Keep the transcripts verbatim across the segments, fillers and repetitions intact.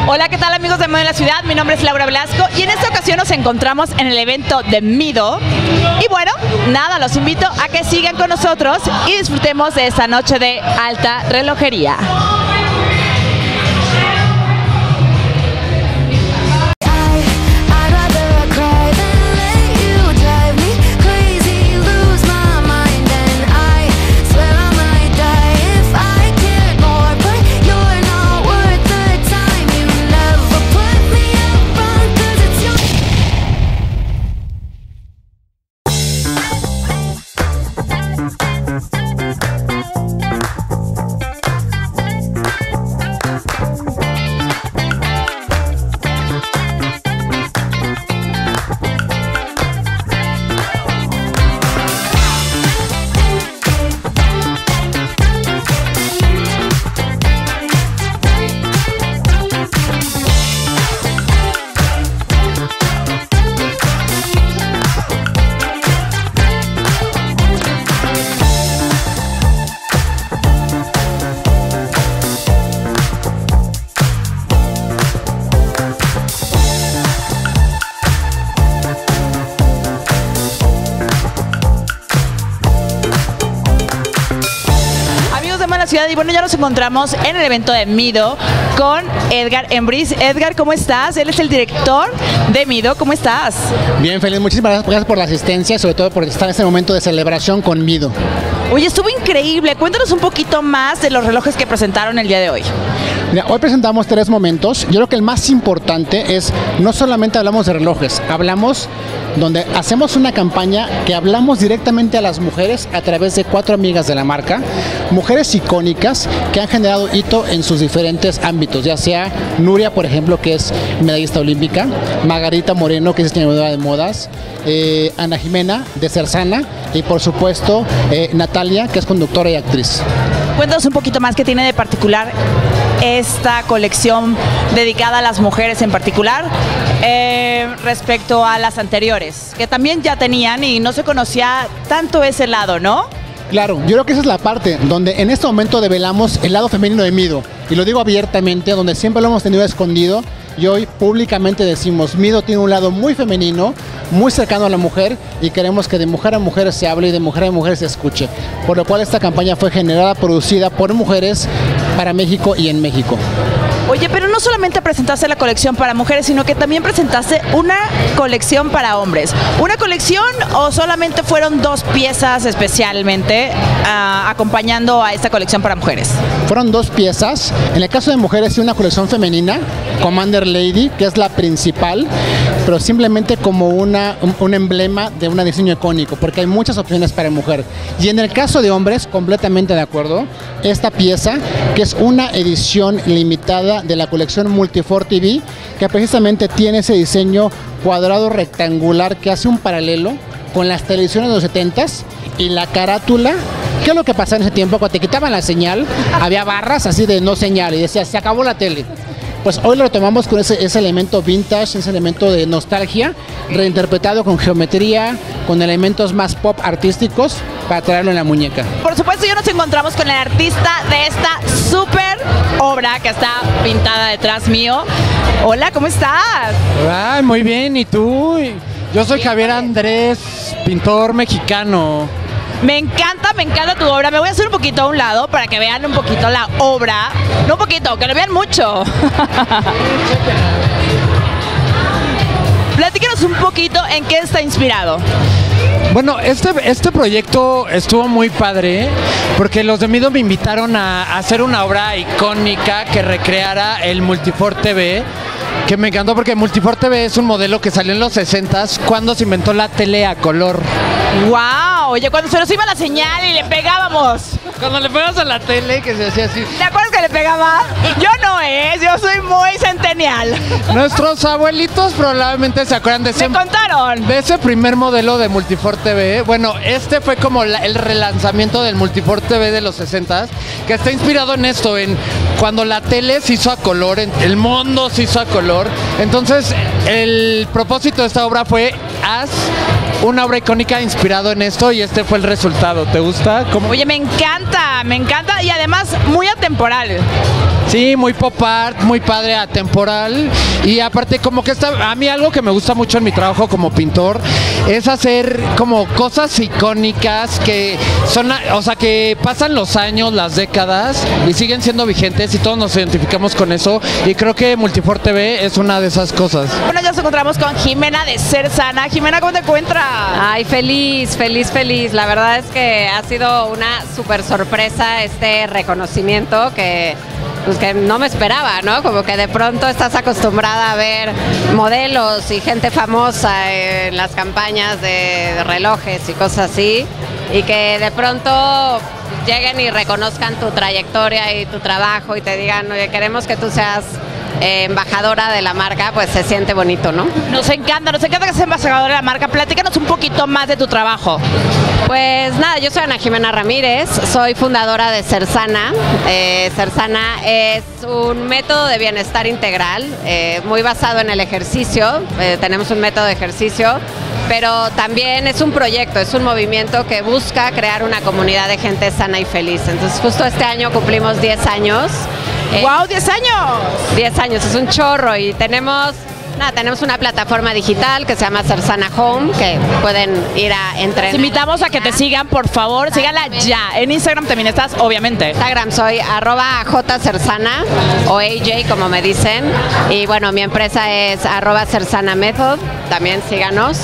Hola, ¿qué tal amigos de Moda en la Ciudad? Mi nombre es Laura Velasco y en esta ocasión nos encontramos en el evento de Mido. Y bueno, nada, los invito a que sigan con nosotros y disfrutemos de esta noche de alta relojería. Ciudad. Y bueno, ya nos encontramos en el evento de Mido con Edgar Embris. Edgar, ¿cómo estás? Él es el director de Mido. ¿Cómo estás? Bien, feliz. Muchísimas gracias por la asistencia, sobre todo por estar en este momento de celebración con Mido. Oye, estuvo increíble. Cuéntanos un poquito más de los relojes que presentaron el día de hoy. Mira, hoy presentamos tres momentos. Yo creo que el más importante es, no solamente hablamos de relojes, hablamos donde hacemos una campaña que hablamos directamente a las mujeres a través de cuatro amigas de la marca, mujeres icónicas que han generado hito en sus diferentes ámbitos, ya sea Nuria, por ejemplo, que es medallista olímpica, Margarita Moreno, que es diseñadora de modas, eh, Ana Jimena, de Cersana, y por supuesto eh, Natalia, que es conductora y actriz. Cuéntanos un poquito más qué tiene de particular esta colección dedicada a las mujeres en particular eh, respecto a las anteriores, que también ya tenían y no se conocía tanto ese lado, ¿no? Claro, yo creo que esa es la parte donde en este momento develamos el lado femenino de Mido, y lo digo abiertamente, donde siempre lo hemos tenido escondido, y hoy públicamente decimos, Mido tiene un lado muy femenino, muy cercano a la mujer, y queremos que de mujer a mujer se hable y de mujer a mujer se escuche, por lo cual esta campaña fue generada, producida por mujeres para México y en México. Oye, pero no solamente presentaste la colección para mujeres, sino que también presentaste una colección para hombres. ¿Una colección o solamente fueron dos piezas especialmente uh, acompañando a esta colección para mujeres? Fueron dos piezas. En el caso de mujeres, una colección femenina, Commander Lady, que es la principal, pero simplemente como una, un, un emblema de un diseño icónico, porque hay muchas opciones para mujer. Y en el caso de hombres, completamente de acuerdo, esta pieza, que es una edición limitada de la colección Multifor T V, que precisamente tiene ese diseño cuadrado rectangular que hace un paralelo con las televisiones de los setentas, y la carátula. ¿Qué es lo que pasaba en ese tiempo? Cuando te quitaban la señal, había barras así de no señal y decía, se acabó la tele. Pues hoy lo retomamos con ese, ese elemento vintage, ese elemento de nostalgia, reinterpretado con geometría, con elementos más pop artísticos, para traerlo en la muñeca. Por supuesto, ya nos encontramos con el artista de esta súper obra que está pintada detrás mío. Hola, ¿cómo estás? Ay, muy bien, ¿y tú? Yo soy Javier Andrés, pintor mexicano. Me encanta, me encanta tu obra. Me voy a hacer un poquito a un lado para que vean un poquito la obra. No un poquito, que lo vean mucho. Platícanos un poquito en qué está inspirado. Bueno, este, este proyecto estuvo muy padre porque los de Mido me invitaron a, a hacer una obra icónica que recreara el Multifor T V, que me encantó porque Multifor T V es un modelo que salió en los sesentas cuando se inventó la tele a color. ¡Wow! Oye, cuando se nos iba la señal y le pegábamos. Cuando le pegas a la tele, que se hacía así. ¿Te acuerdas que le pegaba? Yo no es, yo soy muy centennial. Nuestros abuelitos probablemente se acuerdan de ese, me contaron. de ese primer modelo de Multifor T V. Bueno, este fue como la, el relanzamiento del Multifor T V de los sesentas, que está inspirado en esto, en cuando la tele se hizo a color, en, el mundo se hizo a color. Entonces, el propósito de esta obra fue haz una obra icónica inspirado en esto y este fue el resultado. ¿Te gusta? ¿Cómo? Oye, me encanta, me encanta y además muy atemporal. Sí, muy pop art, muy padre, atemporal y aparte como que está, a mí algo que me gusta mucho en mi trabajo como pintor es hacer como cosas icónicas que son, o sea, que pasan los años, las décadas y siguen siendo vigentes y todos nos identificamos con eso y creo que Multifor T V es una de esas cosas. Bueno, ya nos encontramos con Jimena de Ser Sana. Jimena, ¿cómo te encuentras? Ay, feliz, feliz, feliz. La verdad es que ha sido una súper sorpresa este reconocimiento que... pues que no me esperaba, ¿no? Como que de pronto estás acostumbrada a ver modelos y gente famosa en las campañas de relojes y cosas así, y que de pronto lleguen y reconozcan tu trayectoria y tu trabajo y te digan, oye, queremos que tú seas eh, embajadora de la marca, pues se siente bonito, ¿no? Nos encanta, nos encanta que seas embajadora de la marca. Platícanos un poquito más de tu trabajo. Pues nada, yo soy Ana Jimena Ramírez, soy fundadora de Ser Sana. Eh, Ser Sana es un método de bienestar integral, eh, muy basado en el ejercicio. Eh, tenemos un método de ejercicio, pero también es un proyecto, es un movimiento que busca crear una comunidad de gente sana y feliz. Entonces justo este año cumplimos diez años. Eh, ¡Wow! ¡diez años! diez años, es un chorro y tenemos... Nada, tenemos una plataforma digital que se llama Ser Sana Home, que pueden ir a entrenar. Te invitamos a que te sigan, por favor, síganla ya. En Instagram también estás, obviamente. Instagram soy arroba jsersana o A J, como me dicen. Y bueno, mi empresa es arroba Sersana Method, también síganos.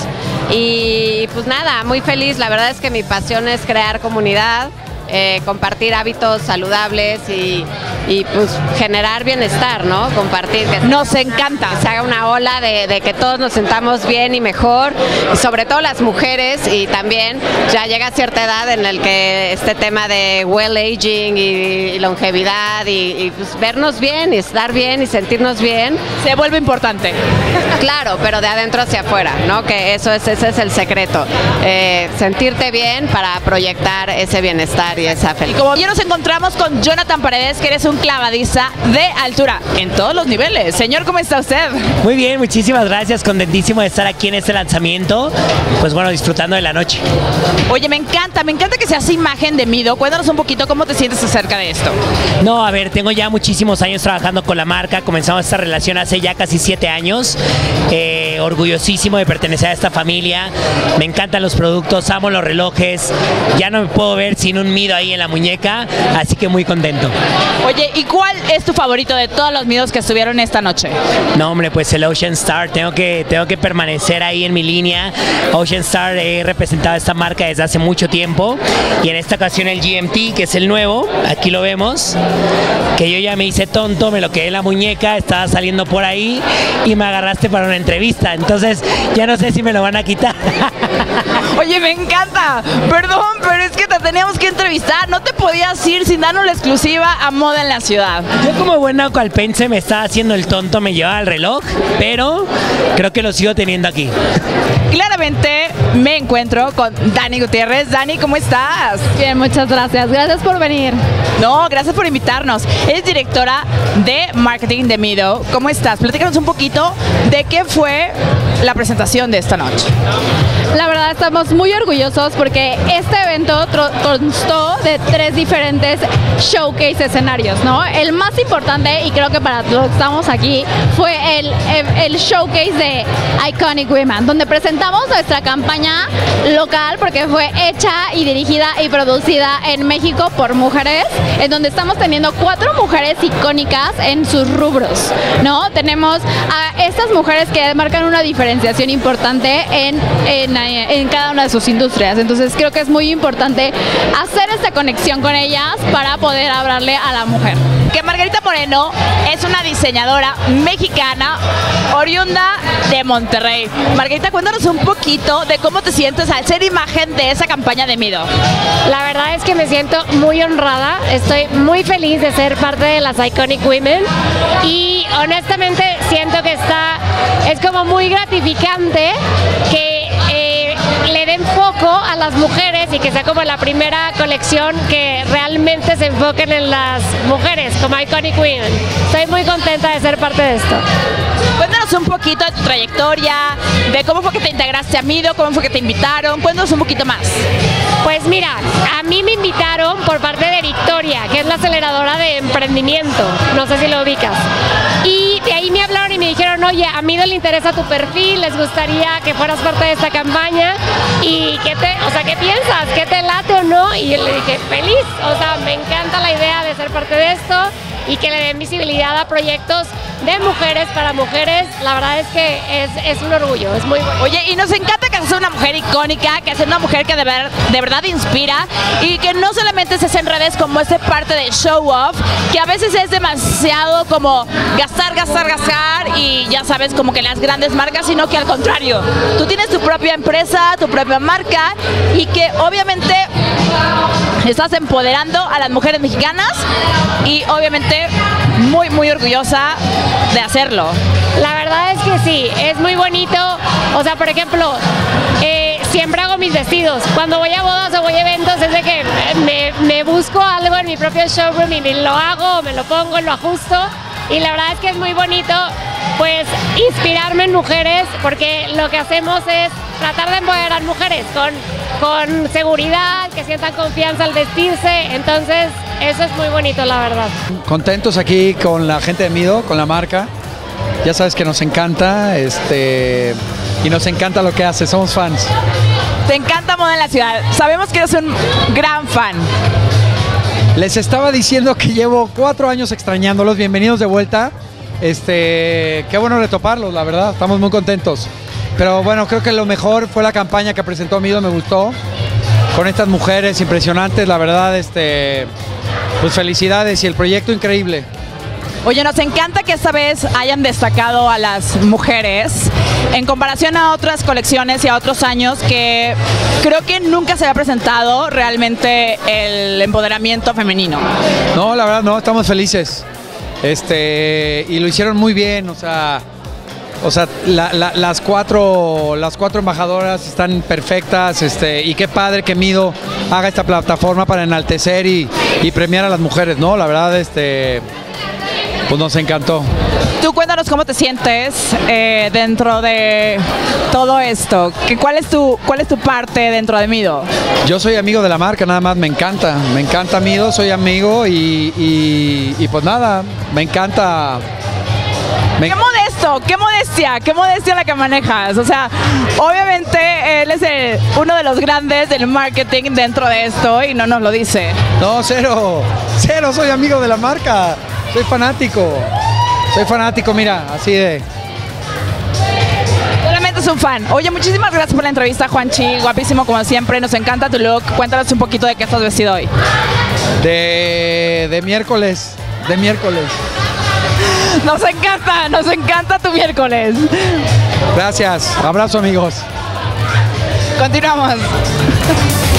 Y pues nada, muy feliz. La verdad es que mi pasión es crear comunidad, eh, compartir hábitos saludables y, y pues generar bienestar, ¿no? Compartir. Que nos encanta. Que se haga una ola de, de que todos nos sentamos bien y mejor, y sobre todo las mujeres, y también ya llega cierta edad en el que este tema de well aging y, y longevidad y, y pues vernos bien y estar bien y sentirnos bien. Se vuelve importante. Claro, pero de adentro hacia afuera, ¿no? Que eso es, ese es el secreto. Eh, sentirte bien para proyectar ese bienestar y esa felicidad. Y como ya nos encontramos con Jonathan Paredes, que eres un clavadista de altura en todos los niveles. Señor, ¿cómo está usted? Muy bien, muchísimas gracias, contentísimo de estar aquí en este lanzamiento, pues bueno, disfrutando de la noche. Oye, me encanta, me encanta que seas imagen de Mido. Cuéntanos un poquito cómo te sientes acerca de esto. No, a ver, tengo ya muchísimos años trabajando con la marca, comenzamos esta relación hace ya casi siete años, eh, orgullosísimo de pertenecer a esta familia, me encantan los productos, amo los relojes, ya no me puedo ver sin un Mido ahí en la muñeca, así que muy contento. Oye, ¿y cuál es tu favorito de todos los Midos que estuvieron esta noche? No, hombre, pues el Ocean Star, tengo que, tengo que permanecer ahí en mi línea. Ocean Star, he representado esta marca desde hace mucho tiempo y en esta ocasión el G M T, que es el nuevo, aquí lo vemos, que yo ya me hice tonto, me lo quedé en la muñeca, estaba saliendo por ahí y me agarraste para una entrevista, entonces ya no sé si me lo van a quitar. Oye, me encanta, perdón, pero es que te teníamos que entrevistar, no te podías ir sin darnos la exclusiva a Moda en la Ciudad. Yo como buena cualpense me estaba haciendo el tonto, me llevaba el reloj, pero creo que lo sigo teniendo aquí. Claramente me encuentro con Dani Gutiérrez. Dani, ¿cómo estás? Bien, muchas gracias. Gracias por venir. No, gracias por invitarnos. Eres directora de marketing de Mido. ¿Cómo estás? Platícanos un poquito de qué fue la presentación de esta noche. La verdad estamos muy orgullosos porque este evento constó de tres diferentes showcase escenarios, ¿no? El más importante, y creo que para los que estamos aquí, fue el, el, el showcase de Iconic Women, donde presentamos nuestra campaña local porque fue hecha y dirigida y producida en México por mujeres, en donde estamos teniendo cuatro mujeres icónicas en sus rubros, ¿no? Tenemos a estas mujeres que marcan una diferenciación importante en, en, en cada una de sus industrias. Entonces creo que es muy importante hacer esta conexión con ellas para poder hablarle a la mujer. Que Margarita Moreno es una diseñadora mexicana oriunda de Monterrey. Margarita, cuéntanos un poquito de cómo te sientes al ser imagen de esa campaña de Mido. La verdad es que me siento muy honrada, estoy muy feliz de ser parte de las Iconic Women y honestamente siento que está, es como muy gratificante que eh, le den foco a las mujeres y que sea como la primera colección que realmente se enfoquen en las mujeres como Iconic Women. Estoy muy contenta de ser parte de esto. Cuéntanos un poquito de tu trayectoria, de cómo fue que te integraste a Mido, cómo fue que te invitaron. Cuéntanos un poquito más. Pues mira, a mí me invitaron por parte de Victoria, que es la aceleradora de emprendimiento, no sé si lo ubicas. Y de ahí me hablaron y me dijeron, oye, a Mido le interesa tu perfil, les gustaría que fueras parte de esta campaña. ¿Y qué te, o sea, qué piensas? ¿Qué te late o no? Y yo le dije, feliz, o sea, me encanta la idea de ser parte de esto y que le den visibilidad a proyectos de mujeres para mujeres. La verdad es que es, es un orgullo, es muy bueno. Oye, y nos encanta que seas una mujer icónica, que seas una mujer que de, ver, de verdad inspira y que no solamente se hace en redes como esta parte de show off, que a veces es demasiado como gastar, gastar, gastar y ya sabes, como que las grandes marcas, sino que al contrario, tú tienes tu propia empresa, tu propia marca y que obviamente estás empoderando a las mujeres mexicanas y obviamente muy, muy orgullosa de hacerlo. La verdad es que sí, es muy bonito. O sea, por ejemplo, eh, siempre hago mis vestidos. Cuando voy a bodas o voy a eventos es de que me, me busco algo en mi propio showroom y me lo hago, me lo pongo, lo ajusto. Y la verdad es que es muy bonito, pues, inspirarme en mujeres, porque lo que hacemos es tratar de empoderar mujeres con, con seguridad, que sientan confianza al vestirse. Entonces, eso es muy bonito, la verdad. Contentos aquí con la gente de Mido, con la marca. Ya sabes que nos encanta, este, y nos encanta lo que hace, somos fans. Te encanta moda en la ciudad. Sabemos que eres un gran fan. Les estaba diciendo que llevo cuatro años extrañándolos. Bienvenidos de vuelta. Este, qué bueno retoparlos, la verdad. Estamos muy contentos. Pero bueno, creo que lo mejor fue la campaña que presentó Mido, me gustó. Con estas mujeres impresionantes, la verdad, este, pues felicidades y el proyecto increíble. Oye, nos encanta que esta vez hayan destacado a las mujeres en comparación a otras colecciones y a otros años que creo que nunca se había presentado realmente el empoderamiento femenino. No, la verdad no, estamos felices. Este, y lo hicieron muy bien, o sea, o sea, la, la, las cuatro, las cuatro embajadoras están perfectas, este, y qué padre que Mido haga esta plataforma para enaltecer y, y premiar a las mujeres, ¿no? La verdad, este, pues nos encantó. Tú cuéntanos cómo te sientes eh, dentro de todo esto. ¿Cuál es tu, cuál es tu parte dentro de Mido? Yo soy amigo de la marca, nada más, me encanta, me encanta Mido, soy amigo y, y, y pues nada, me encanta. Me... ¡Qué modesto! ¡Qué modestia! ¡Qué modestia la que manejas! O sea, obviamente él es el, uno de los grandes del marketing dentro de esto y no nos lo dice. No, cero, cero, soy amigo de la marca, soy fanático. Soy fanático, mira, así de... Solamente es un fan. Oye, muchísimas gracias por la entrevista, Juanchi. Guapísimo como siempre, nos encanta tu look. Cuéntanos un poquito de qué estás vestido hoy. De, de miércoles, de miércoles. Nos encanta, nos encanta tu miércoles. Gracias, abrazo amigos. Continuamos.